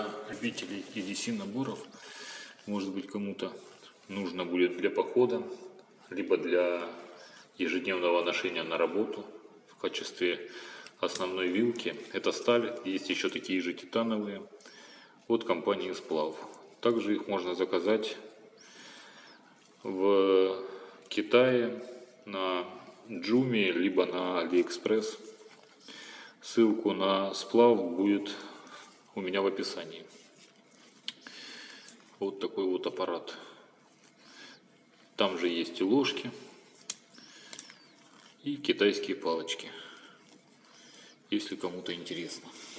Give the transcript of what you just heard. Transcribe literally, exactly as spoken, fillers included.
для любителей и ди си наборов, может быть, кому-то нужно будет для похода, либо для ежедневного ношения на работу в качестве основной вилки. Это сталь, есть еще такие же титановые от компании Сплав. Также их можно заказать в Китае на Джуми, либо на Алиэкспресс. Ссылку на сплав будет у меня в описании. Вот такой вот аппарат. Там же есть и ложки, и китайские палочки, если кому-то интересно.